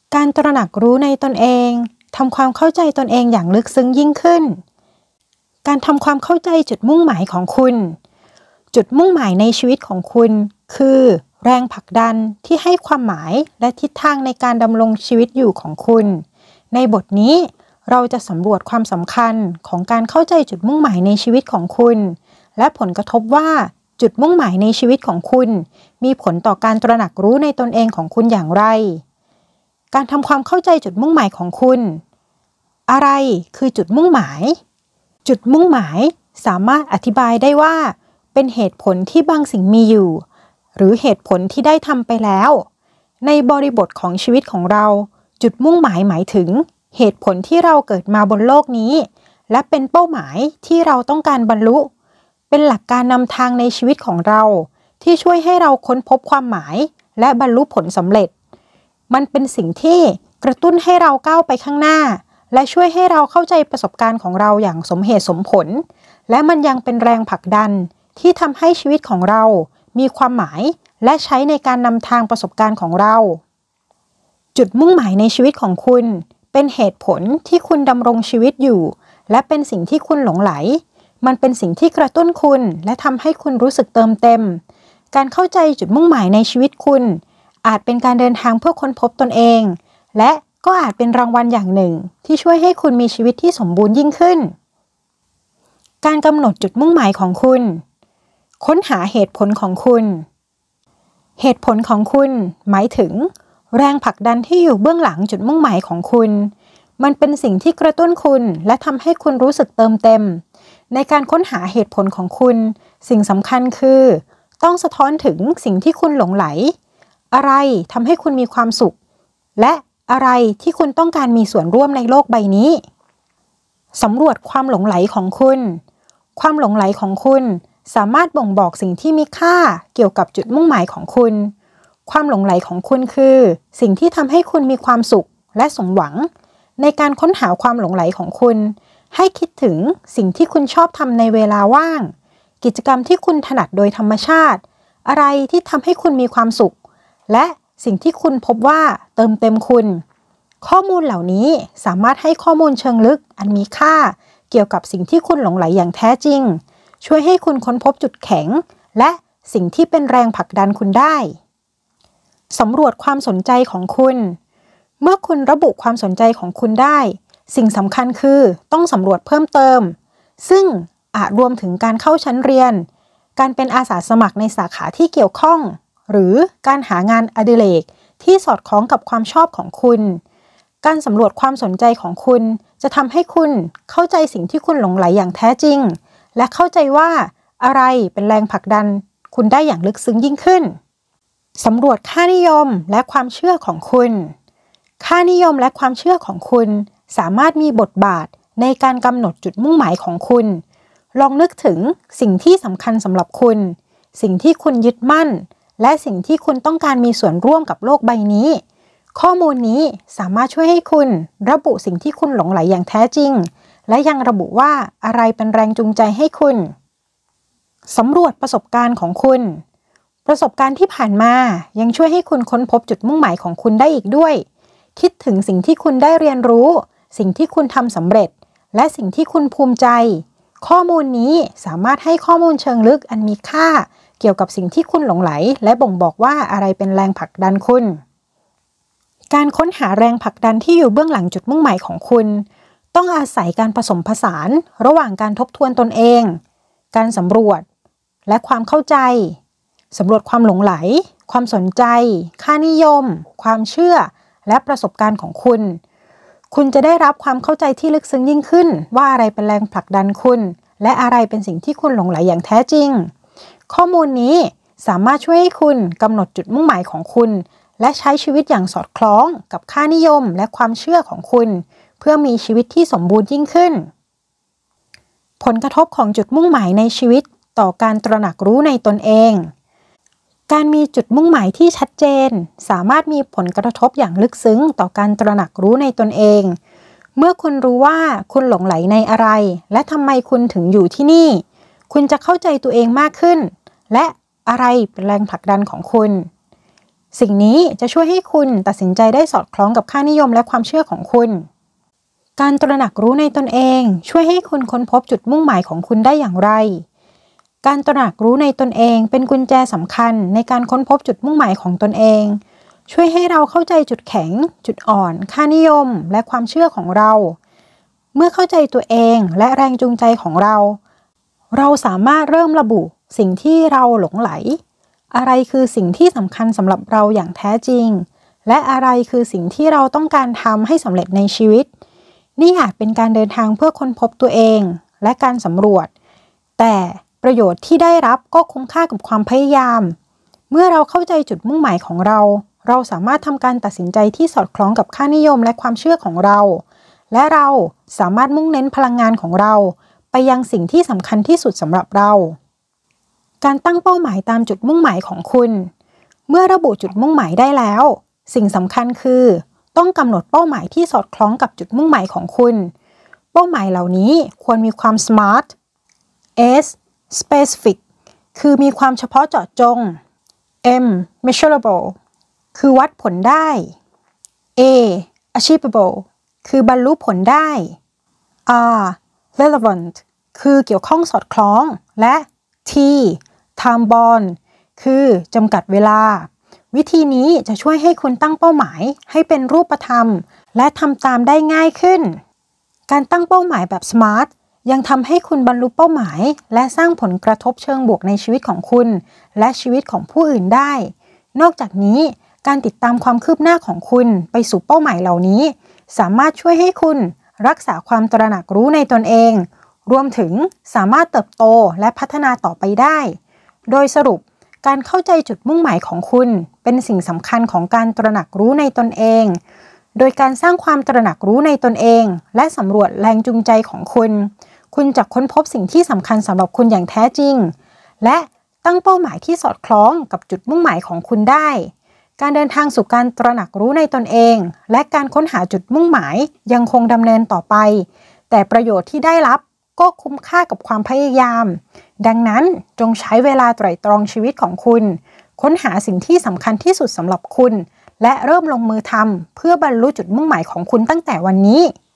การตระหนักรู้ในตนเองทำความเข้าใจตนเองอย่างลึกซึ้งยิ่งขึ้นการทำความเข้าใจจุดมุ่งหมายของคุณจุดมุ่งหมายในชีวิตของคุณคือแรงผลักดันที่ให้ความหมายและทิศทางในการดำรงชีวิตอยู่ของคุณในบทนี้เราจะสำรวจความสำคัญของการเข้าใจจุดมุ่งหมายในชีวิตของคุณและผลกระทบว่าจุดมุ่งหมายในชีวิตของคุณมีผลต่อการตระหนักรู้ในตนเองของคุณอย่างไรการทำความเข้าใจจุดมุ่งหมายของคุณอะไรคือจุดมุ่งหมายจุดมุ่งหมายสามารถอธิบายได้ว่าเป็นเหตุผลที่บางสิ่งมีอยู่หรือเหตุผลที่ได้ทำไปแล้วในบริบทของชีวิตของเราจุดมุ่งหมายหมายถึงเหตุผลที่เราเกิดมาบนโลกนี้และเป็นเป้าหมายที่เราต้องการบรรลุเป็นหลักการนำทางในชีวิตของเราที่ช่วยให้เราค้นพบความหมายและบรรลุผลสำเร็จมันเป็นสิ่งที่กระตุ้นให้เราก้าวไปข้างหน้าและช่วยให้เราเข้าใจประสบการณ์ของเราอย่างสมเหตุสมผลและมันยังเป็นแรงผลักดันที่ทำให้ชีวิตของเรามีความหมายและใช้ในการนำทางประสบการณ์ของเราจุดมุ่งหมายในชีวิตของคุณเป็นเหตุผลที่คุณดำรงชีวิตอยู่และเป็นสิ่งที่คุณหลงไหลมันเป็นสิ่งที่กระตุ้นคุณและทำให้คุณรู้สึกเติมเต็มการเข้าใจจุดมุ่งหมายในชีวิตคุณอาจเป็นการเดินทางเพื่อค้นพบตนเองและก็อาจเป็นรางวัลอย่างหนึ่งที่ช่วยให้คุณมีชีวิตที่สมบูรณ์ยิ่งขึ้นการกำหนดจุดมุ่งหมายของคุณค้นหาเหตุผลของคุณเหตุผลของคุณหมายถึงแรงผลักดันที่อยู่เบื้องหลังจุดมุ่งหมายของคุณมันเป็นสิ่งที่กระตุ้นคุณและทำให้คุณรู้สึกเติมเต็มในการค้นหาเหตุผลของคุณสิ่งสำคัญคือต้องสะท้อนถึงสิ่งที่คุณหลงไหลอะไรทำให้คุณมีความสุขและอะไรที่คุณต้องการมีส่วนร่วมในโลกใบนี้สำรวจความหลงไหลของคุณความหลงไหลของคุณสามารถบ่งบอกสิ่งที่มีค่าเกี่ยวกับจุดมุ่งหมายของคุณความหลงไหลของคุณคือสิ่งที่ทำให้คุณมีความสุขและสมหวังในการค้นหาความหลงไหลของคุณให้คิดถึงสิ่งที่คุณชอบทำในเวลาว่างกิจกรรมที่คุณถนัดโดยธรรมชาติอะไรที่ทำให้คุณมีความสุขและสิ่งที่คุณพบว่าเติมเต็มคุณข้อมูลเหล่านี้สามารถให้ข้อมูลเชิงลึกอันมีค่าเกี่ยวกับสิ่งที่คุณหลงไหลอย่างแท้จริงช่วยให้คุณค้นพบจุดแข็งและสิ่งที่เป็นแรงผลักดันคุณได้สำรวจความสนใจของคุณเมื่อคุณระบุความสนใจของคุณได้สิ่งสำคัญคือต้องสำรวจเพิ่มเติมซึ่งอาจรวมถึงการเข้าชั้นเรียนการเป็นอาสาสมัครในสาขาที่เกี่ยวข้องหรือการหางานอดิเรกที่สอดคล้องกับความชอบของคุณการสำรวจความสนใจของคุณจะทำให้คุณเข้าใจสิ่งที่คุณหลงใหลอย่างแท้จริงและเข้าใจว่าอะไรเป็นแรงผลักดันคุณได้อย่างลึกซึ้งยิ่งขึ้นสำรวจค่านิยมและความเชื่อของคุณค่านิยมและความเชื่อของคุณสามารถมีบทบาทในการกำหนดจุดมุ่งหมายของคุณลองนึกถึงสิ่งที่สำคัญสำหรับคุณสิ่งที่คุณยึดมั่นและสิ่งที่คุณต้องการมีส่วนร่วมกับโลกใบนี้ข้อมูลนี้สามารถช่วยให้คุณระบุสิ่งที่คุณหลงใหลอย่างแท้จริงและยังระบุว่าอะไรเป็นแรงจูงใจให้คุณสำรวจประสบการณ์ของคุณประสบการณ์ที่ผ่านมายังช่วยให้คุณค้นพบจุดมุ่งหมายของคุณได้อีกด้วยคิดถึงสิ่งที่คุณได้เรียนรู้สิ่งที่คุณทำสำเร็จและสิ่งที่คุณภูมิใจข้อมูลนี้สามารถให้ข้อมูลเชิงลึกอันมีค่าเกี่ยวกับสิ่งที่คุณหลงไหลและบ่งบอกว่าอะไรเป็นแรงผลักดันคุณการค้นหาแรงผลักดันที่อยู่เบื้องหลังจุดมุ่งหมายของคุณต้องอาศัยการผสมผสานระหว่างการทบทวนตนเองการสำรวจและความเข้าใจสำรวจความหลงไหลความสนใจค่านิยมความเชื่อและประสบการณ์ของคุณคุณจะได้รับความเข้าใจที่ลึกซึ้งยิ่งขึ้นว่าอะไรเป็นแรงผลักดันคุณและอะไรเป็นสิ่งที่คุณหลงไหลอย่างแท้จริงข้อมูลนี้สามารถช่วยให้คุณกำหนดจุดมุ่งหมายของคุณและใช้ชีวิตอย่างสอดคล้องกับค่านิยมและความเชื่อของคุณเพื่อมีชีวิตที่สมบูรณ์ยิ่งขึ้นผลกระทบของจุดมุ่งหมายในชีวิตต่อการตระหนักรู้ในตนเองการมีจุดมุ่งหมายที่ชัดเจนสามารถมีผลกระทบอย่างลึกซึ้งต่อการตระหนักรู้ในตนเองเมื่อคุณรู้ว่าคุณหลงไหลในอะไรและทำไมคุณถึงอยู่ที่นี่คุณจะเข้าใจตัวเองมากขึ้นและอะไรเป็นแรงผลักดันของคุณสิ่งนี้จะช่วยให้คุณตัดสินใจได้สอดคล้องกับค่านิยมและความเชื่อของคุณการตระหนักรู้ในตนเองช่วยให้คุณค้นพบจุดมุ่งหมายของคุณได้อย่างไรการตระหนักรู้ในตนเองเป็นกุญแจสำคัญในการค้นพบจุดมุ่งหมายของตนเองช่วยให้เราเข้าใจจุดแข็งจุดอ่อนค่านิยมและความเชื่อของเราเมื่อเข้าใจตัวเองและแรงจูงใจของเราสามารถเริ่มระบุสิ่งที่เราหลงไหลอะไรคือสิ่งที่สำคัญสำหรับเราอย่างแท้จริงและอะไรคือสิ่งที่เราต้องการทำให้สำเร็จในชีวิตนี่อาจเป็นการเดินทางเพื่อค้นพบตัวเองและการสำรวจแต่ประโยชน์ที่ได้รับก็คุ้มค่ากับความพยายามเมื่อเราเข้าใจจุดมุ่งหมายของเราสามารถทำการตัดสินใจที่สอดคล้องกับค่านิยมและความเชื่อของเราและเราสามารถมุ่งเน้นพลังงานของเราไปยังสิ่งที่สำคัญที่สุดสำหรับเราการตั้งเป้าหมายตามจุดมุ่งหมายของคุณเมื่อระบุจุดมุ่งหมายได้แล้วสิ่งสำคัญคือต้องกำหนดเป้าหมายที่สอดคล้องกับจุดมุ่งหมายของคุณเป้าหมายเหล่านี้ควรมีความ SMART S specific คือมีความเฉพาะเจาะจง M measurable คือวัดผลได้ A achievable คือบรรลุผลได้ R relevant คือเกี่ยวข้องสอดคล้องและ T time bound คือจำกัดเวลาวิธีนี้จะช่วยให้คุณตั้งเป้าหมายให้เป็นรูปธรรมและทำตามได้ง่ายขึ้นการตั้งเป้าหมายแบบ SMART ยังทำให้คุณบรรลุเป้าหมายและสร้างผลกระทบเชิงบวกในชีวิตของคุณและชีวิตของผู้อื่นได้นอกจากนี้การติดตามความคืบหน้าของคุณไปสู่เป้าหมายเหล่านี้สามารถช่วยให้คุณรักษาความตระหนักรู้ในตนเองรวมถึงสามารถเติบโตและพัฒนาต่อไปได้โดยสรุปการเข้าใจจุดมุ่งหมายของคุณเป็นสิ่งสำคัญของการตระหนักรู้ในตนเองโดยการสร้างความตระหนักรู้ในตนเองและสำรวจแรงจูงใจของคุณจะค้นพบสิ่งที่สำคัญสำหรับคุณอย่างแท้จริงและตั้งเป้าหมายที่สอดคล้องกับจุดมุ่งหมายของคุณได้การเดินทางสู่การตระหนักรู้ในตนเองและการค้นหาจุดมุ่งหมายยังคงดำเนินต่อไปแต่ประโยชน์ที่ได้รับก็คุ้มค่ากับความพยายามดังนั้นจงใช้เวลาไตร่ตรองชีวิตของคุณค้นหาสิ่งที่สำคัญที่สุดสำหรับคุณและเริ่มลงมือทำเพื่อบรรลุจุดมุ่งหมายของคุณตั้งแต่วันนี้